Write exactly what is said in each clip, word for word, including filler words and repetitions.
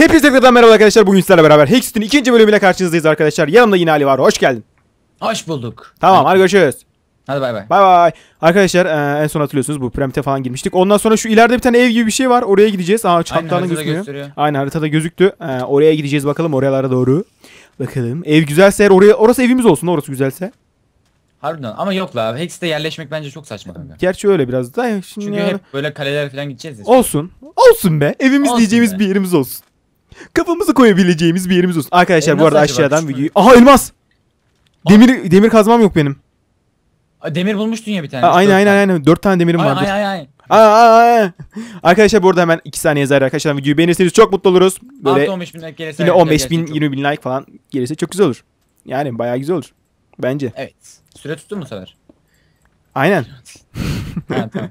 Hepinize tekrardan merhaba arkadaşlar. Bugün sizlerle beraber Hext'in ikinci bölümüyle karşınızdayız arkadaşlar. Yanımda yine Ali var. Hoş geldin. Hoş bulduk. Tamam, hadi görüşürüz. Hadi bay bay. Bay bay. Arkadaşlar e, en son hatırlıyorsunuz bu piramite falan girmiştik. Ondan sonra şu ileride bir tane ev gibi bir şey var. Oraya gideceğiz. Aa, hatta gözükmüyor. Aynen, haritada gözüktü. E, oraya gideceğiz bakalım, oralara doğru. Bakalım. Ev güzelse eğer oraya, orası evimiz olsun. Orası güzelse. Harbiden ama yok la. Hex'te yerleşmek bence çok saçma kanka. Gerçi öyle biraz da. Şimdi Çünkü yani... hep böyle kaleler falan gideceğiz. Işte. Olsun. Olsun be. Evimiz olsun diyeceğimiz be. Bir yerimiz olsun. Kafamızı koyabileceğimiz bir yerimiz olsun. Arkadaşlar elmas bu arada aşağıdan videoyu... Aha, elmas. Demir demir kazmam yok benim. Demir bulmuştun ya bir tane. Ha, aynen aynen aynen. Dört tane demirim vardı. Aynen aynen. Aa, arkadaşlar bu arada hemen iki saniye yazar arkadaşlar, videoyu beğenirseniz çok mutlu oluruz. Böyle on beş bin like gelirse yine on beş bin yirmi bin like falan gelirse çok güzel olur. Yani bayağı güzel olur. Bence. Evet. Süre tuttu mu bu sefer? Aynen. Ha, tamam.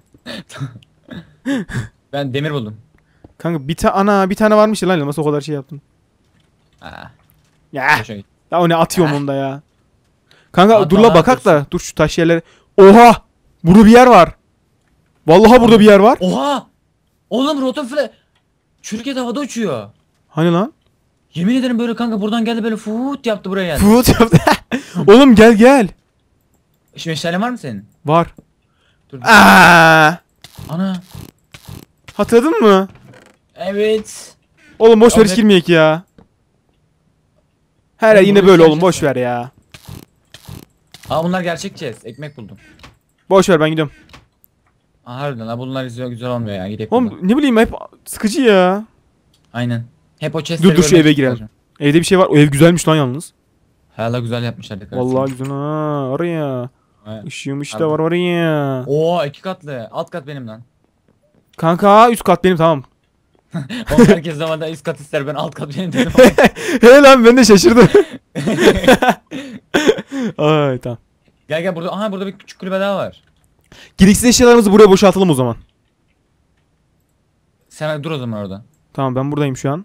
Ben demir buldum. Kanka bir tane ana bir tane varmış ya lan, elmas o kadar şey yaptın. Ha. Ya. Ya o ne atıyorum onda ya. Kanka Atma, dur la bakak da. Dur şu taş yerlere. Oha! Burada bir yer var. Vallahi burada bir yer var. Oha! Oğlum rotofle şirket havada uçuyor. Hani lan? Yemin ederim böyle kanka buradan geldi böyle fuut yaptı buraya geldi. Fuut yaptı. Oğlum gel gel. Şimdi meşalen var mı senin? Var. Dur. Aa! Ana. Hatırladın mı? Evet. Oğlum boş ver, hiç Evet. girmeyek ya. Her yer yine böyle oğlum, boş ver ya. Aa bunlar gerçek chest. Ekmek buldum. Boş ver, ben gidiyorum. Aa harbiden ha bunlar güzel, güzel olmuyor ya. Gidelim. Oğlum ne bileyim, hep sıkıcı ya. Aynen. Hep o chestleri Dur dur şu eve girelim. Evde bir şey var. O ev güzelmiş lan yalnız. Hala güzel yapmışlar dekorasyon. Vallahi güzel ha. Oraya. Evet. Işığım işte var oraya. Oo iki katlı. Alt kat benim lan. Kanka üst kat benim, tamam. Oğlum herkes zamanda üst kat ister, ben alt kat benim dedim. He lan, ben de şaşırdım. Ay tamam. Gel gel burada. Aha burada bir küçük kulübe daha var. Gereksiz eşyalarımızı buraya boşaltalım o zaman. Sen dur o zaman orada. Tamam, ben buradayım şu an.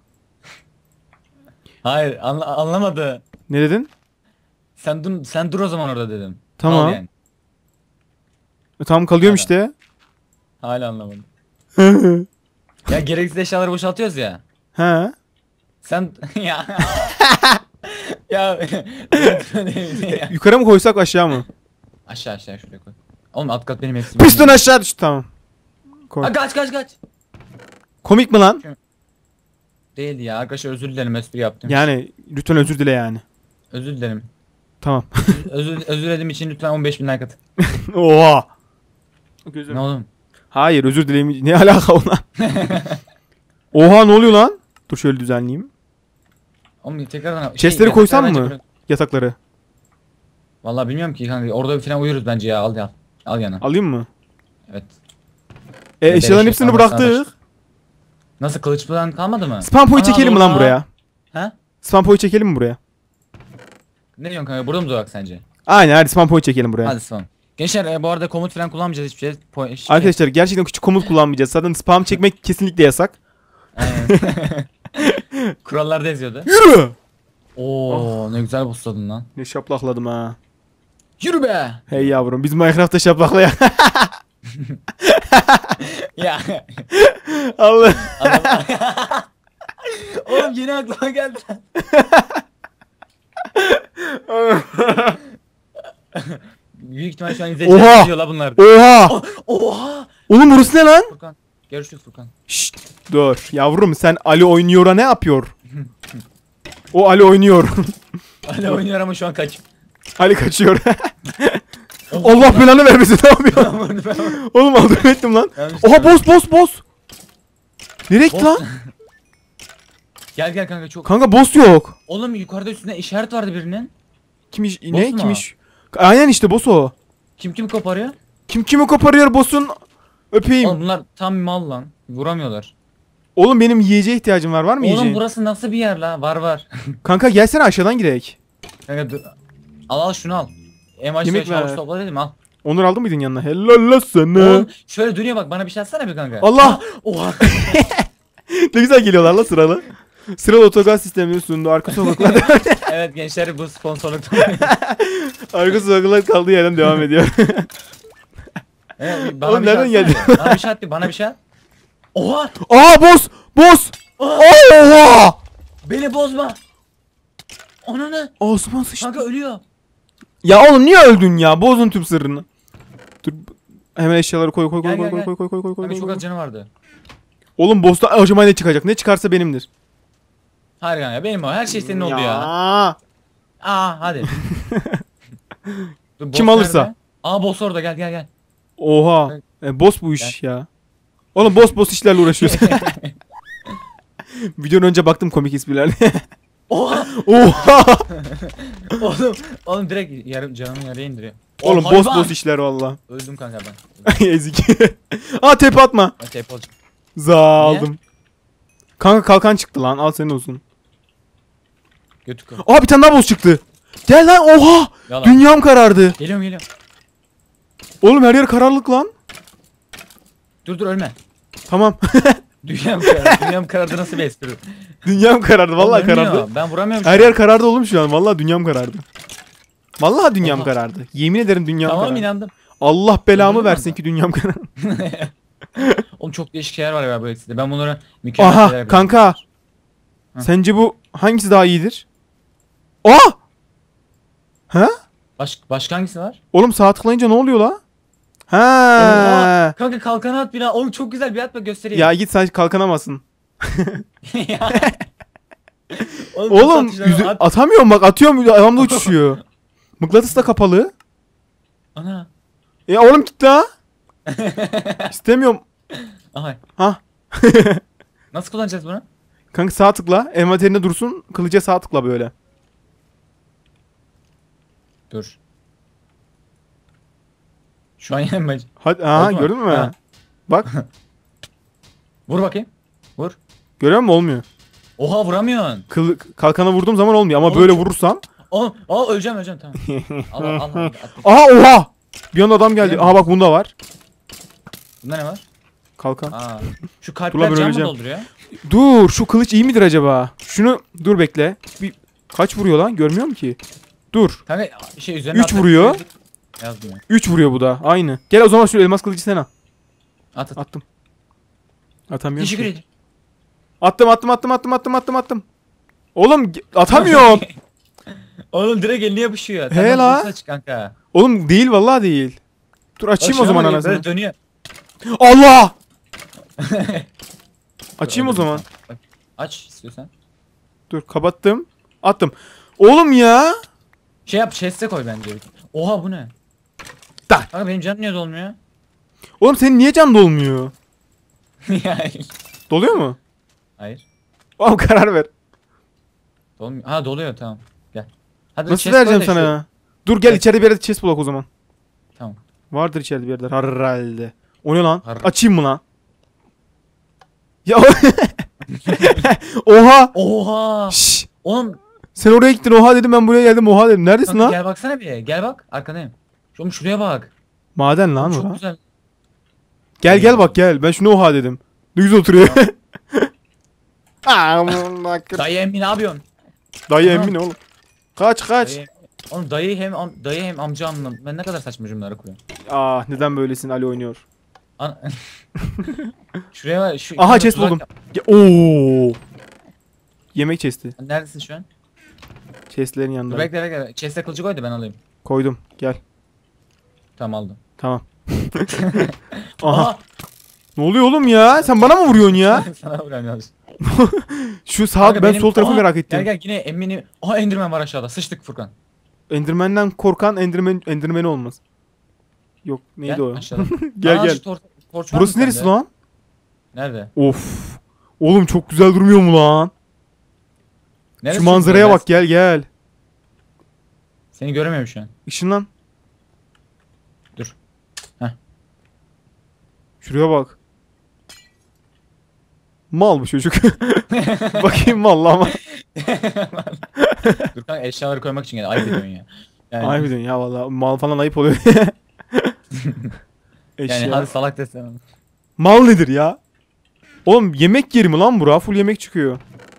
Hayır anla anlamadı. Ne dedin? Sen dur sen dur o zaman orada dedim. Tamam. Kal yani. E, tamam kalıyorum Hala. işte. Hala anlamadım. Ya gereksiz eşyaları boşaltıyoruz ya. He. Sen ya ya, Yukarı mı koysak aşağı mı? aşağı aşağı şuraya koy. Oğlum alt kat benim hepsi. Piston aşağı düştü, tamam. Koy. Ha, kaç kaç kaç. Komik mi lan? Değildi ya arkadaşlar, özür dilerim, espri yaptım. Yani lütfen özür dile yani. Özür dilerim. Tamam. özür özür dilediğim için lütfen on beş bin like at. Oha. Ne oğlum? Hayır, özür dileyim. Ne alaka ona? Oha, ne oluyor lan? Dur şöyle düzenleyeyim. Oğlum tekrardan Chestleri şey, koysam bence mı? bırak- Yatakları. Vallahi bilmiyorum ki kanka, orada bir falan uyuruz bence ya, al ya. Al yana. Alayım mı? Evet. E, Ya eşyaların beleş hepsini yapma, bıraktık. Nasıl, kılıç falan kalmadı mı? Spam point Ana, çekelim mi lan orada. buraya? Ha? Spam point çekelim mi buraya? Ne diyorsun kanka, burada mı durak sence? Aynen, hadi spam point çekelim buraya. Hadi son. Gençler e, bu arada komut falan kullanmayacağız hiçbir şey. Po şey. Arkadaşlar gerçekten küçük komut kullanmayacağız. Zaten spam çekmek kesinlikle yasak. Aynen. Kurallarda yazıyordu. Yürü! Oo ne güzel bossladın lan. Ne şaplakladım ha. Yürü be. Hey yavrum, biz Minecraft'ta şaplaklayak. Ya. Allah. Oğlum yeni aklıma geldi. Büyük ihtimal şu an izleyiciler Oha! izliyor la bunlar. Oha! Oh, oha! Oğlum burası ne lan? Furkan. Görüşürüz Furkan. Şşt, dur yavrum, sen Ali oynuyor'a ne yapıyor? O Ali oynuyor. Hala oynuyor ama şu an kaç. Ali kaçıyor. Allah belanı vermesin, ne yapıyor? Oğlum aldım ettim lan. Oha, boss boss boss. Nereye gitti lan? Gel gel kanka çok. Kanka boss yok. Oğlum yukarıda üstünde işaret vardı birinin. Kim iş, Boss ne mu? kim iş? Aynen işte boss o. Kim kim koparıyor? Kim kimi koparıyor boss'un? Öpeyim. Oğlum Oğlum, bunlar tam mal lan. Vuramıyorlar. benim yiyeceğe ihtiyacım var. Var mı Oğlum yiyeceğin? burası nasıl bir yer la? Var var. Kanka gelsene aşağıdan girek. Kanka dur. Al al şunu al. En başta Yemek şavuş ver. topla dedim, al. Onur aldın mıydın yanına? Helal la sana. Oğlum şöyle dönüyor bak, bana bir şey atsana bir kanka. Allah! Ha, oha. Ne güzel geliyorlar la sıralı. Sıralı otogaz sistemini sundu. Arka sokaklar Evet gençler, bu sponsorluk. Arka sokaklar kaldığı yerden devam ediyor. Evet, bana Oğlum bir şey nereden atsana geldi? ya. Bana bir şey at, bana bir şey at. Oha! Aa boss! Boss! Oha! Oha! Beni bozma. Ona ne? Osman sıçtı. Kanka ölüyor. Ya oğlum niye öldün ya? Bozdun tüm sırrını. Dur. Hemen eşyaları koy koy koy Gel, koy gel, koy gel. koy koy koy koy koy. Kanka çok koy. az canı vardı. Oğlum boss'ta acaba ne çıkacak? Ne çıkarsa benimdir. Hayır kanka benim o. Her şey senin oldu ya. Aa hadi. Dur, boss Kim alırsa. nerede? Aa boss orada gel gel gel. Oha. E, boss bu iş ya. Oğlum boss boss işlerle uğraşıyoruz. Videonun önce baktım komik esprilerle. Oha. Oha. Oğlum, oğlum direkt yarım canımı yarıya indiriyor. Oğlum boss boss işler valla. Öldüm kanka ben. Ezik. Aa tepe atma. Ben tep olacağım. Za aldım. Kanka kalkan çıktı lan. Al senin olsun. Götü kır. Aa bir tane daha boss çıktı. Gel lan oha. Yalan. Dünyam karardı. Geliyorum geliyorum. Oğlum her yer karanlık lan. Dur dur ölme. Tamam. Dünyam karardı. Dünyam karardı nasıl bir espri? Dünyam karardı. Vallahi Oğlum ölmüyor. karardı. Ben vuramıyorum. Her şu an. yer karardı oğlum şu an. Vallahi dünyam karardı. Vallahi dünyam Oha. karardı. Yemin ederim dünyam Tamam karardı. inandım. Allah belamı Öldürdün mü versin kanka? ki dünyam karardı. Oğlum çok değişik şeyler var ya bu ekside. Ben bunlara mükemmel şeyler Aha yapıyorum. kanka. Hı. Sence bu hangisi daha iyidir? Aa! Ha? Baş, başka hangisi var? Oğlum sağ tıklayınca ne oluyor la? Ha. Oha! Kanka kalkanı at bir daha. Oğlum çok güzel bir at bak göstereyim. Ya git sen kalkanamazsın. Ya. Oğlum nasıl yüzü- at? atamıyorum bak atıyorum ayağımda uçuşuyor. Mıknatıs da kapalı. Ana. E oğlum git la. İstemiyorum. Aha. Ha. Nasıl kullanacağız bunu? Kanka sağ tıkla. Envanterinde dursun. Kılıca sağ tıkla böyle. Dur. Şu an yenmem. Hadi aha Oldu mu? gördün mü? Ha. Bak. Vur bakayım. Vur. Görüyor musun? Olmuyor. Oha vuramıyorsun. Kıl, kalkana vurduğum zaman olmuyor ama Oğlum böyle çok- vurursam. Oğlum, aa öleceğim öleceğim tamam. al al al. al, at. Aha oha. Bir anda adam geldi. Görüyor Aha bak bunda var. Bunda ne var? Kalkan. Aa. Şu Dur kalpler lan, ben can mı öleceğim. dolduruyor? Dur şu kılıç iyi midir acaba? Şunu dur bekle. Bir kaç vuruyor lan? Görmüyorum ki. Dur. Kanka şey üzerine Üç atmak vuruyor. istedim. Yazmıyor. üç vuruyor bu da. Aynı. Gel o zaman şu elmas kılıcı sen al. At at. Attım. Atamıyorum Teşekkür ki. ederim. Attım attım attım attım attım attım attım. Oğlum ge- atamıyorum. Oğlum direkt eline yapışıyor. He Tamam, la. dur saç kanka. Oğlum değil vallahi değil. Dur açayım o Aşağı zaman mı? anasını. Böyle dönüyor. Allah! Açayım o Dur, zaman. bak. Aç istiyorsan. Dur kapattım. Attım. Oğlum ya. Şey yap chest'e koy bence. Oha bu ne? Da. Kanka benim canım niye dolmuyor? Oğlum senin niye can dolmuyor? Hayır. Doluyor mu? Hayır. Oğlum karar ver. Dolmuyor. Ha doluyor tamam. Gel. Hadi Nasıl chest koy vereceğim da sana şu- ya? Dur gel içeride bir yerde chest bulak o zaman. Tamam. Vardır içeride bir yerde herhalde. O ne lan? Har- Açayım mı lan? Ya oha. Oha. Şşş. Oğlum Sen oraya gittin oha dedim ben buraya geldim oha dedim. Neredesin kanka lan? gel baksana bir. Gel bak arkandayım. Oğlum şuraya bak. Maden lan Çok o. güzel. Gel gel bak gel. Ben şunu oha dedim. Ne güzel oturuyor. Aman bak. Dayı emmi ne yapıyorsun? Dayı Aha. emin oğlum. Kaç kaç. Dayı, oğlum dayı hem am- dayı hem amca anlam. Ben ne kadar saçma cümleler kuruyorum. Aa neden böylesin Ali oynuyor. An Şuraya bak. Şu Aha kanka chest tuzak buldum. yap- Ya, Oo. Yemek chest'i. Neredesin şu an? Chest'lerin Dur yanında. bekle bekle. Chest'e kılıcı koy da ben alayım. Koydum. Gel. Tamam aldım. Tamam. Aha. Ne oluyor oğlum ya? Sen bana mı vuruyorsun ya? Sana vuruyorum yalnız. Şu sağ Kanka ben benim- sol tarafı Aha, merak ettim. Gel gel yine emmini. Aha Enderman var aşağıda. Sıçtık Furkan. Enderman'den korkan Enderman Enderman olmaz. Yok neydi Gel o? aşağıda. Gel Aa, gel. şu tor- torç var Burası mı neresi sende? lan? Nerede? Of. Oğlum çok güzel durmuyor mu lan? Neresi Şu manzaraya çok bak gel gel. Seni göremiyorum şu an. Işınlan. Dur. Heh. Şuraya bak. Mal bu çocuk. Bakayım mal ama. Dur kanka eşyaları koymak için geldi. Ayıp ediyorsun ya. Yani, Ay bir ya valla mal falan ayıp oluyor. Eşya. yani hadi salak desene. Mal nedir ya? Oğlum yemek yeri mi lan bura? Full yemek çıkıyor.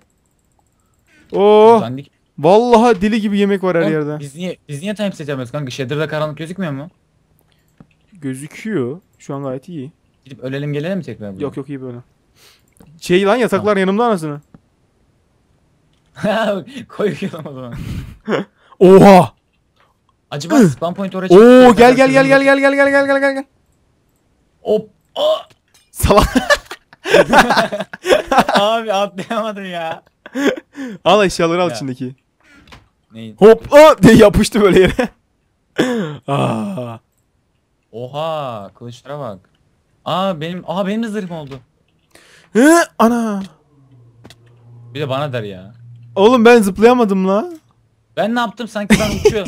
Oo. Dandik. Vallahi deli gibi yemek var her Oğlum, yerde. Biz niye biz niye time set yapmıyoruz kanka? Shader'da karanlık gözükmüyor mu? Gözüküyor. Şu an gayet iyi. Gidip ölelim gelelim mi tekrar buraya? Yok yok iyi böyle. Şey lan yataklar yanımda anasını. Koyuyorum o zaman. Oha. Acaba spawn point oraya Oo gel gel gel gel gel gel gel gel gel gel gel. Hop. Oh. Salak. Abi atlayamadım ya. Al eşyaları al Ya. içindeki. Neyi? Hop aa diye yapıştı böyle yere. Aa. Oha, kılıçlara bak. Aa benim, aa benim de zırhım oldu. Hı, ana. Bir de bana der ya. Oğlum ben zıplayamadım la. Ben ne yaptım sanki ben uçuyorum.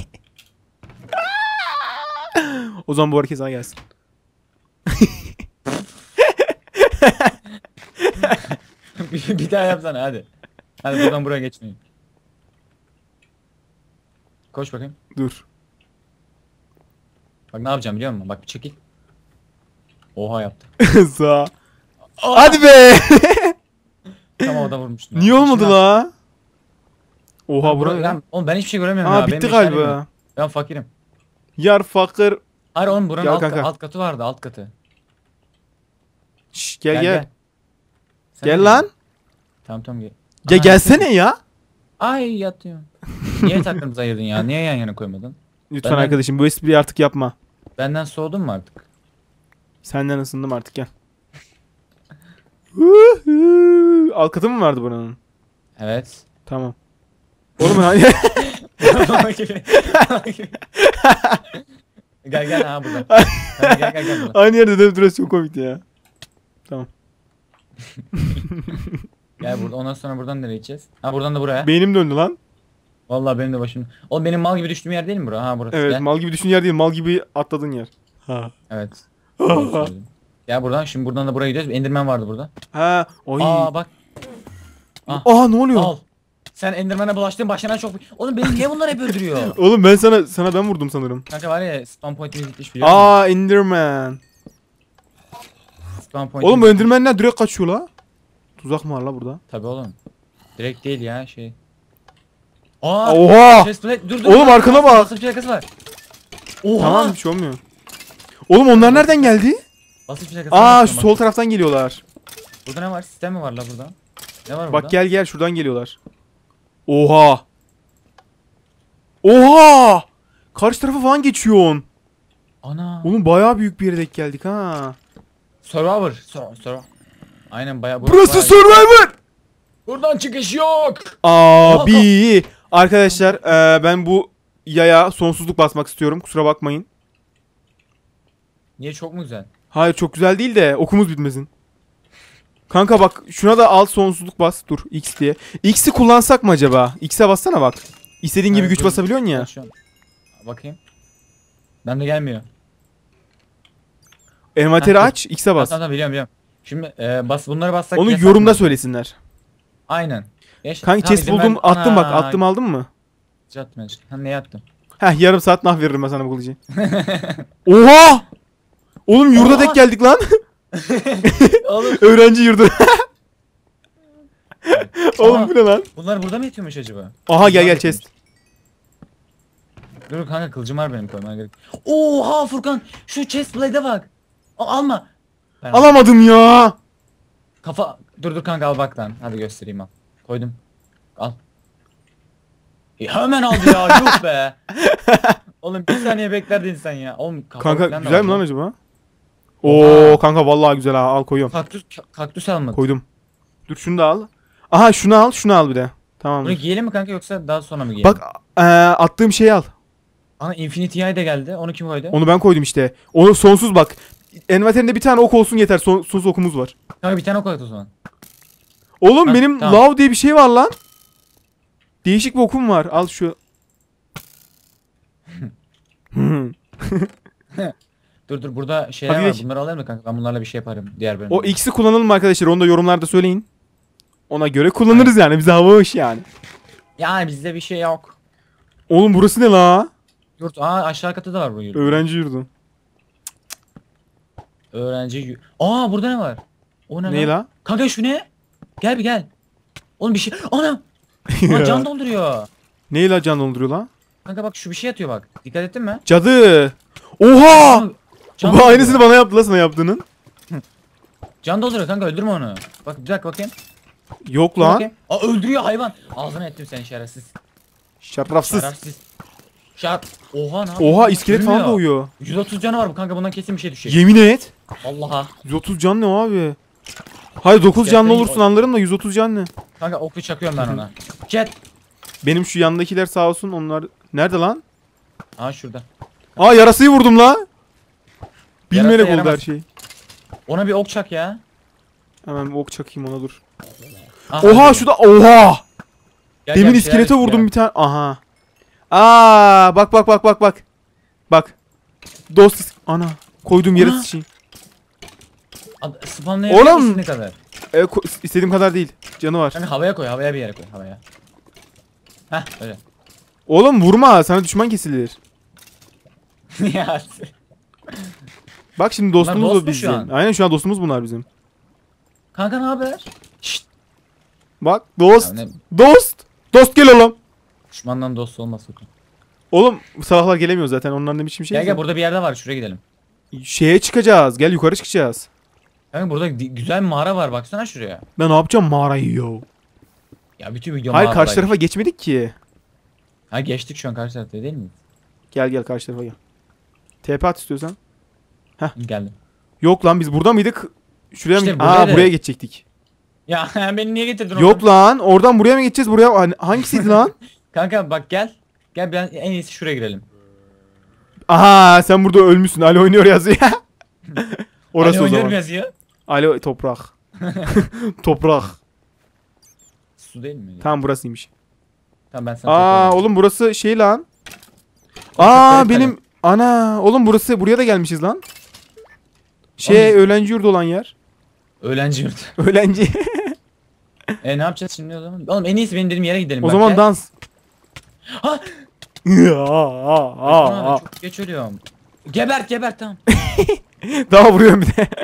O zaman bu hareket sana gelsin. bir, bir daha yapsana hadi. Hadi buradan buraya geçmeyin. Koş bakayım. Dur. Bak ne yapacağım biliyor musun? Bak bir çekil. Oha yaptı. Sağ. Hadi be. Tam orada vurmuştum. ya. Niye olmadı Şimdi- la? Oha Bura- bura. ben, oğlum ben hiçbir şey göremiyorum Aa ya. Benim bitti işlerim yok. galiba. Ben fakirim. Yar fakir. Hayır oğlum buranın Gel alt, kanka. alt katı vardı alt katı. Şş, gel gel. Sen Gel de lan. gel. Tamam tamam gel. Ya Aa, gelsene ya. Ay yatıyorum. Niye takımımızı ayırdın ya? Niye yan yana koymadın? Lütfen Benden- arkadaşım bu espriyi artık yapma. Benden soğudun mu artık? Senden ısındım artık gel. Huhu. Alt katı mı vardı buranın? Evet. Tamam. Oğlum hani Gel gel ha burada. Hadi gel gel gel burada. aynı yerde dönüp duruyorsun çok komikti ya. Tamam. Gel burada. Ondan sonra buradan nereye gideceğiz? Ha buradan da buraya. Beynim döndü lan. Vallahi benim de başım. Oğlum benim mal gibi düştüğüm yer değil mi bura? Ha burası. Evet Gel. mal gibi düştüğün yer değil mal gibi atladığın yer. Ha. Evet. Doğru söyledin. Gel buradan. Şimdi buradan da buraya gidiyoruz. Enderman vardı burada. Ha. Oy. Aa bak. Aa ne oluyor? Al. Sen Enderman'a bulaştığın başına çok... Oğlum beni niye bunlar hep öldürüyor? Oğlum ben sana sana ben vurdum sanırım. Kanka var ya spawn point'imiz gitmiş biliyor musun? Aa Enderman. Spawn point'imiz Oğlum bu gitmiş. Enderman'ler direkt kaçıyor la. Tuzak mı var la burada? Tabii oğlum. Direkt değil ya şey. Aa! Oha! Chestplate dur dur. Oğlum dur, arkana dur, bak. Basınç plakası var. Oha! Tamam bir şey olmuyor. Oğlum onlar nereden geldi? Basınç plakası Aa var, şu bak. sol taraftan geliyorlar. Burada ne var? Sistem mi var la burada? Ne var Bak burada? gel gel şuradan geliyorlar. Oha. Oha. Karşı tarafa falan geçiyorsun. Ana. Oğlum bayağı büyük bir yere denk geldik ha. Survivor. Sur Survivor. Aynen bayağı. Burası bayağı- Survivor. Buradan çıkış yok. Abi. Arkadaşlar eee, ben bu yaya sonsuzluk basmak istiyorum. Kusura bakmayın. Niye çok mu güzel? Hayır çok güzel değil de okumuz bitmesin. Kanka bak şuna da al sonsuzluk bas. Dur X diye. X'i kullansak mı acaba? X'e bassana bak. İstediğin gibi Evet, güç dur. basabiliyorsun ya. Bak şu an. Bakayım. Ben de gelmiyor. Envanteri Ha, dur. aç. X'e Bas. bas. Tamam tamam biliyorum biliyorum. Şimdi e, bas bunları bassak. Onu yasak yorumda mı? söylesinler. Aynen. Geç, Kanka tamam, chest izin buldum ver- attım bak Ana, attım aldın mı? Attım ya. Ha neye attım? Heh yarım saat nah veririm ben sana bu kılıcı. Oha! Oğlum yurda Oha! denk geldik lan. Oğlum. Öğrenci yurdu. Oğlum Aa. bu ne lan? Bunlar burada mı yatıyormuş acaba? Aha gel Bunlar gel da chest. Dur kanka kılıcım var benim koymaya gerek. Oha Furkan şu chest blade'e bak. A- alma. Ben al- Alamadım ya. Kafa dur dur kanka al bak lan. Hadi göstereyim al. Koydum. Al. E, hemen aldı ya yuh be. Oğlum bir saniye beklerdin sen ya. Oğlum kafa Kanka falan da güzel var mi lan lan. acaba? Oha. Oo kanka vallahi güzel ha al koyuyorum. Kaktüs kaktüs almadı. Koydum. Dur şunu da al. Aha şunu al şunu al bir de. Tamam. Bunu giyelim mi kanka yoksa daha sonra mı giyelim? Bak eee, attığım şeyi al. Ana Infinity Eye de geldi. Onu kim koydu? Onu ben koydum işte. Onu sonsuz bak. Envanterinde bir tane ok olsun yeter. Son, sonsuz okumuz var. Kanka bir tane koy o zaman. Oğlum Ha, benim tamam. love diye bir şey var lan. Değişik bir okum var. Al şu. Dur dur burada şeyler Hadi var. geç. Bunları alayım mı kanka? Ben bunlarla bir şey yaparım diğer bölümde. O X'i kullanalım mı arkadaşlar? Onu da yorumlarda söyleyin. Ona göre kullanırız yani. Bize hava hoş yani. Yani bizde bir şey yok. Oğlum burası ne la? Yurt. Aa aşağı katı da var bu yurt. Öğrenci yurdu. Öğrenci yu- Aa burada ne var? O ne, Ne lan? la? Kanka şu ne? Gel bir gel. Oğlum bir şey. Ana! Aa, can dolduruyor. Ne la can dolduruyor la? Kanka bak şu bir şey atıyor bak. Dikkat ettin mi? Cadı. Oha! Can Bu dolduruyor. aynısını bana yaptı la sana yaptığının. Can dolduruyor kanka öldürme onu. Bak bir dakika bakayım. Yok Dur lan. bakayım. Aa, öldürüyor hayvan. Ağzına ettim seni şerefsiz. Şerefsiz. Şerefsiz. Şer. Oha ne yapıyor? Oha iskelet falan Ölmüyor. doğuyor. yüz otuz canı var bu kanka, bundan kesin bir şey düşecek. Yemin et. Allah'a. yüz otuz can ne abi? Hayır dokuz canlı İskeletlerin- olursun anlarım da yüz otuz can ne? Kanka oklu çakıyorum ben ona. Jet. Benim şu yandakiler sağ olsun onlar. Nerede lan? Aa şurada. Aa yarasıyı vurdum la. Bilmeyerek Yarasa oldu her yaramaz. şey. Ona bir ok çak ya. Hemen bir ok çakayım ona dur. Aha, Oha hadi. şu da oha. Gel, Demin gel, iskelete şeyler vurdum ya. bir tane. Aha. Aa bak bak bak bak bak. Bak. Dost is- ana koyduğum yere Ana. sıçayım. Ad- Spamlayabiliyor Oğlum. musun ne kadar? E, ko- istediğim kadar değil. Canı var. Kanka havaya koy, havaya bir yere koy, havaya. Heh öyle. Oğlum vurma sana düşman kesilir. Ya. Bak şimdi dostumuz dost o mu şu bizim. an? Aynen şu an dostumuz bunlar bizim. Kanka ne haber? Şşt. Bak dost. Ya ne- Dost. Dost gel oğlum. Düşmandan dost olmaz sakın. Oğlum salaklar gelemiyor zaten onların ne biçim şey. Gel gel, burada bir yerde var, şuraya gidelim. Şeye çıkacağız. Gel yukarı çıkacağız. Kanka burada di- güzel bir mağara var, baksana şuraya. Ben ne yapacağım mağarayı yo. Ya bütün video Hayır karşı mağaradaymış. tarafa geçmedik ki. Ha geçtik şu an karşı tarafta değil mi? Gel gel karşı tarafa gel. T P at istiyorsan. Geldim. Yok lan biz burada mıydık? Şuraya İşte mı? buraya Aa da- buraya geçecektik. Ya beni niye getirdin Yok oradan? lan oradan buraya mı geçeceğiz? Buraya Hani- hangisiydi lan? Kanka bak gel. Gel ben en iyisi şuraya girelim. Aha sen burada ölmüşsün. Ali oynuyor yazıyor. Orası Hani o oynuyorum zaman. yazıyor. Ali toprak. Toprak. Su değil mi? Tamam burasıymış. Tamam ben sana Aa tekrar- oğlum burası şey lan. Oğlum, Aa çok garip benim ana oğlum burası buraya da gelmişiz lan. Şey Oğlum biz- öğlenci yurdu olan yer. Öğlenci yurt. Öğlenci. E ne yapacağız şimdi o zaman? Oğlum en iyisi benim dediğim yere gidelim. O bak, zaman gel. dans. Ha! Aa, aa, Aa, aa. çok geç ölüyorum. Gebert gebert tamam. Daha vuruyorum bir de.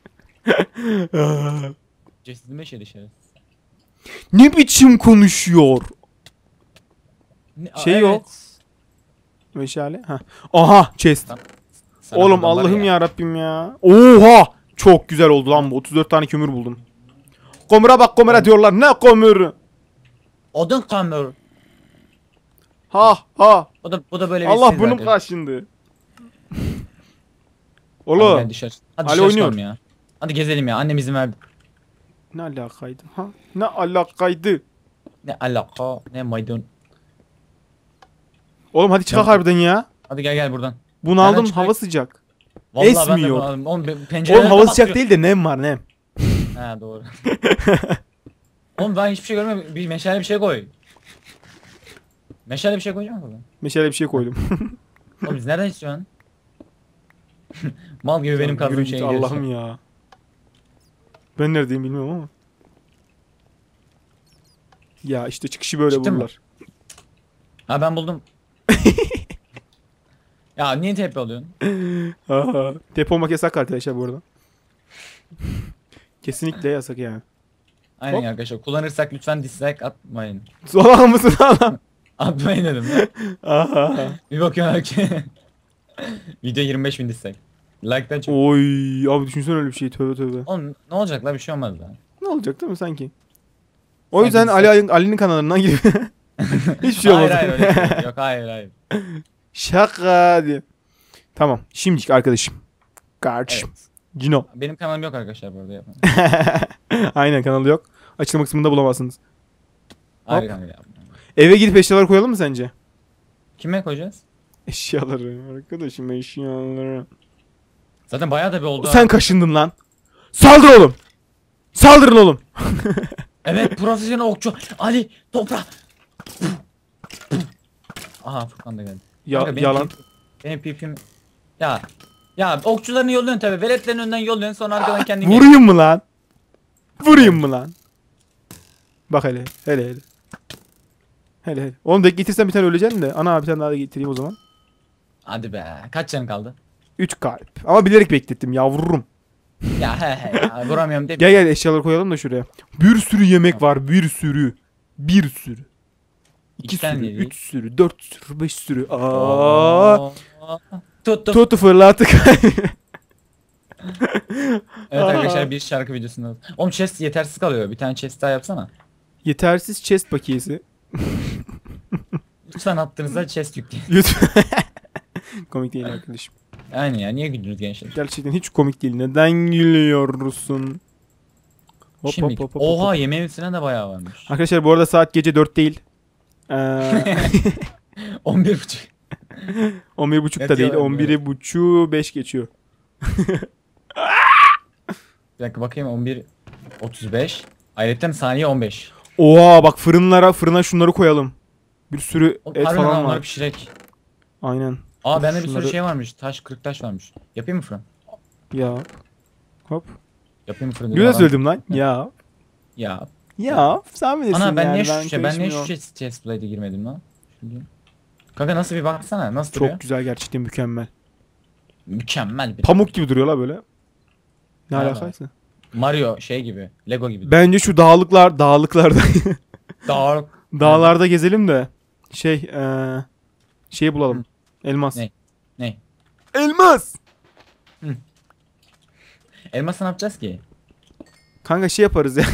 Cesedime şey dışarı. Ne biçim konuşuyor? Ne- Aa, Şey evet. yok. Meşale. Ha. Aha chest. Sana Oğlum buradan var Allah'ım ya Rabbim ya. Oha! Çok güzel oldu lan bu. otuz dört tane kömür buldum. Komura bak komura diyorlar. Ne kömür? Odun kamur. Ha ha. O da bu da böyle bir Allah şey bunun zaten. kaşındı. Tamam, Oğlum. gel dışarı. Hadi Ali dışarı oynuyor. çıkalım ya. Hadi gezelim ya. Annem izin verdi. Ne alakaydı? Ha? Ne alakaydı? Ne alaka ne maydanoz. Oğlum hadi çıkak Ya. harbiden ya. Hadi gel gel buradan. Bunu Hemen aldım çıkar. hava sıcak. Vallahi ben de Esmiyor. bunu aldım. Oğlum ben- pencereleri Oğlum hava sıcak kapattırıyorum. değil de nem var nem. He doğru. Oğlum ben hiçbir şey görmüyorum. Bir meşale bir şey koy. Meşale bir şey koyacağım mı? Meşale bir şey koydum. Oğlum biz nereden istiyorsun? Mal gibi benim Yürü kazdığım git şeyi Allah'ım ya. Ben neredeyim bilmiyorum ama. Ya işte çıkışı böyle Çıktın mı? bulurlar. Ha ben buldum. Ya niye tepe alıyorsun? Aha. Depo olmak yasak arkadaşlar bu arada. Kesinlikle yasak yani. Aynen Hop. arkadaşlar. Kullanırsak lütfen dislike atmayın. Salak mısın adam? Atmayın dedim ya. Aha. Bir bakıyorum ki. Video yirmi beş bin dislike. Like'dan çok. Oy abi düşünsene öyle bir şey tövbe tövbe. Oğlum ne olacak la, bir şey olmaz lan. Ne olacak değil mi sanki? O Sanki yüzden sen- Ali Ali'nin kanalından gidip hiçbir şey olmaz. Hayır hayır öyle şey yok. Hayır hayır. Şaka diye. Tamam. Şimdilik arkadaşım. Kardeşim. Evet. Cino. Benim kanalım yok arkadaşlar bu arada yapın. Aynen kanalı yok. Açıklama kısmında bulamazsınız. Hayır Hop. kanka yapma. Eve gidip eşyalar koyalım mı sence? Kime koyacağız? Eşyaları arkadaşım eşyaları. Zaten bayağı da bir oldu. Sen ha. kaşındın lan. Saldır oğlum. Saldırın oğlum. Evet profesyonel okçu. Ali toprak. Aha Furkan da geldi. Ya, Kanka, benim yalan. pip- Benim pipim. Ya. Ya okçularını yolluyorsun tabi. Veletlerin önden yolluyorsun sonra arkadan kendin gel. Vurayım mı lan? Vurayım mı lan? Bak hele. Hele hele. Hele hele. Oğlum dek getirsen bir tane öleceksin de. Ana bir tane daha da getireyim o zaman. Hadi be. Kaç canın kaldı? üç kalp. Ama bilerek beklettim yavrum. Ya he he ya vuramıyorum de. Gel gel eşyaları koyalım da şuraya. Bir sürü yemek var. Bir sürü. Bir sürü. İki İki tane sürü. yedik. Üç sürü. Dört sürü. Beş sürü. Aa. Oo. Tuttum. Tutu fırlattık. Evet arkadaşlar bir şarkı videosunda. Oğlum chest yetersiz kalıyor. Bir tane chest daha yapsana. Yetersiz chest bakiyesi. Lütfen attığınızda chest yükleyin. Lütfen. Komik değil arkadaşım. Aynen ya, niye güldünüz gençler? Gerçekten hiç komik değil. Neden gülüyorsun? Hop, Şimdi hop, hop, hop, oha hop. yemeğin üstüne de bayağı varmış. Arkadaşlar bu arada saat gece dört değil. Ee, on bir buçuk. on bir buçuk da Yatıyor değil. yani, on biri buçuk beş geçiyor. Bir dakika bakayım, on bir otuz beş. Ayrıca saniye on beş. Oha bak fırınlara fırına şunları koyalım. Bir sürü O, et harbiden falan onları var. pişirek. Aynen. Aa bende bir Şunları- sürü şey varmış. Taş, kırık taş varmış. Yapayım mı fırın? Ya. Hop. Yapayım mı fırın? Güzel Adam- söyledim lan. Ya. Ya. Ya. Sen bilirsin Ana ben yani. niye şu şey, ben niye şu karışmıyorum. chest, chest plate'e girmedim lan? Şimdi. Kanka nasıl bir baksana, nasıl duruyor? Çok güzel gerçekten mükemmel. Mükemmel bir. Pamuk gibi duruyor la böyle. Ne Ne alakaysa. Mario şey gibi, Lego gibi. Bence şu dağlıklar, dağlıklarda, Dark. dağlarda gezelim de şey, eee şeyi bulalım. Elmas. Ne? Ne? Elmas. Elması ne yapacağız ki? Kanka şey yaparız ya.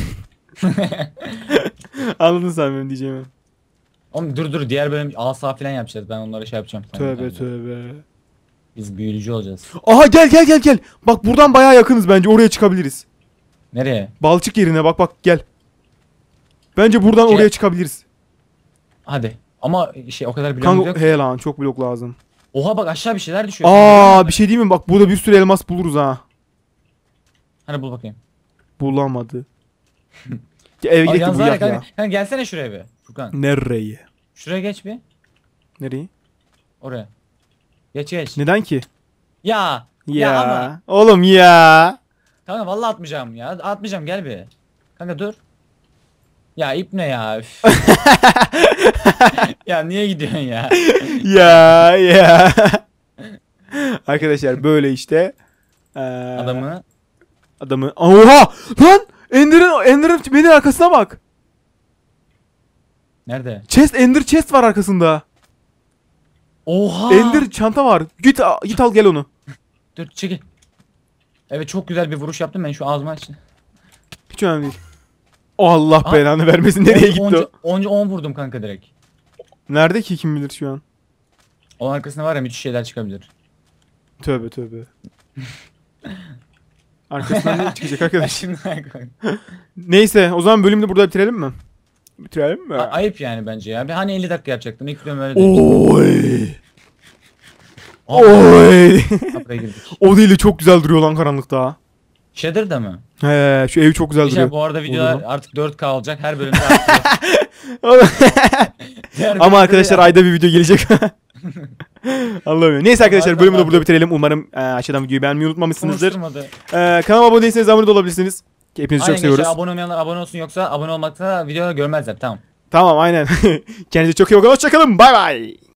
Anladın sen benim diyeceğimi. Oğlum dur dur, diğer bölüm asa falan yapacağız. Ben onlara şey yapacağım. Tövbe Yani. tövbe. Biz büyücü olacağız. Aha gel gel gel gel. Bak buradan bayağı yakınız bence. Oraya çıkabiliriz. Nereye? Balçık yerine bak bak gel. Bence buradan Şey- oraya çıkabiliriz. Hadi. Ama şey o kadar bloğumuz Kanka yok. he lan çok blok lazım. Oha bak aşağı bir şeyler düşüyor. Aa bir şey diyeyim mi? Bak burada bir sürü elmas buluruz ha. Hani bul bakayım. Bulamadı. Ya eve Aa, gidelim yalnız bu var ya yak ya. kanka, kanka gelsene şuraya bir. Furkan. Nereye? Şuraya geç bir. Nereye? Oraya. Geç geç. Neden ki? Ya. Ya, Ya ama. oğlum ya. Kanka vallahi atmayacağım ya. Atmayacağım, gel bir. Kanka dur. Ya ip ne ya? Üf. Ya niye gidiyorsun ya? Ya ya. Arkadaşlar böyle işte. Ee, Adamı. Adamı. Oha! Lan! Ender'in Ender'in benim arkasına bak. Nerede? Chest Ender chest var arkasında. Oha! Ender çanta var. Git a- git al gel onu. Dur çekil. Evet çok güzel bir vuruş yaptım ben, şu ağzıma aç. Hiç önemli değil. Oh, Allah Aa, belanı vermesin. Nereye gitti o? Onca on vurdum kanka direkt. Nerede ki kim bilir şu an? Onun arkasında var ya müthiş şeyler çıkabilir. Tövbe tövbe. Arkasından ne çıkacak arkadaş? Şimdi kanka. Neyse o zaman bölümü de burada bitirelim mi? Bitirelim mi? A- ayıp yani bence ya. Bir hani elli dakika yapacaktım. İlk bölüm öyle değil. Oy. Aa, Oy. Kapıya girdik. O değil çok güzel duruyor lan karanlıkta. Shader da mı? He şu ev çok güzel İşte duruyor. bu arada videolar Oldu mu? artık dört K olacak. Her bölümde artık. Diğer Ama bölümde arkadaşlar de- ayda bir video gelecek. Allah'ım. Neyse arkadaşlar bölümü de burada bitirelim. Umarım e, aşağıdan videoyu beğenmeyi unutmamışsınızdır. konuşturmadı. E, kanalıma abone değilseniz abone de olabilirsiniz. Hepinizi Aynen çok seviyoruz. gençler, abone olmayanlar abone olsun, yoksa abone olmakta videoları görmezler. Tamam. Tamam aynen. Kendinize çok iyi bakın. Hoşçakalın. Bay bay.